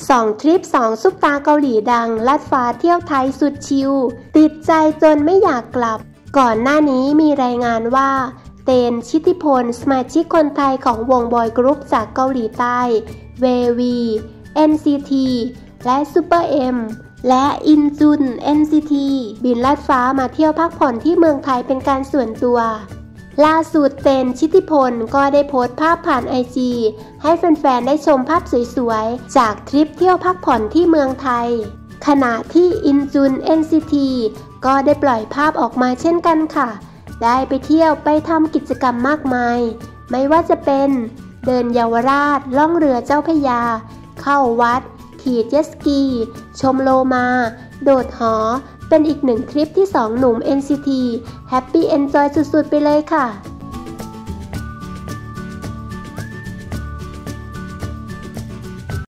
2 ทริป 2 ซุปตาเกาหลีดังลัดฟ้าเที่ยวไทยสุดชิลติดใจจนไม่อยากกลับก่อนหน้านี้มีรายงานว่าเตน ชิติพลสมาชิกคนไทยของวงบอยกรุ๊ปจากเกาหลีใต้เววี NCT และซูเปอร์เอ็มและอินจุน NCT บินลัดฟ้ามาเที่ยวพักผ่อนที่เมืองไทยเป็นการส่วนตัวล่าสุดเตน ชิติพลก็ได้โพสต์ภาพผ่าน IG ให้แฟนๆได้ชมภาพสวยๆจากทริปเที่ยวพักผ่อนที่เมืองไทยขณะที่อินจุน NCT ก็ได้ปล่อยภาพออกมาเช่นกันค่ะได้ไปเที่ยวไปทำกิจกรรมมากมายไม่ว่าจะเป็นเดินเยาวราชล่องเรือเจ้าพระยาเข้าวัดขี่เจ็ตสกีชมโลมาโดดหอเป็นอีกหนึ่งทริปที่2 หนุ่ม NCT แฮปปี้เอนจอยสุดๆไปเลยค่ะ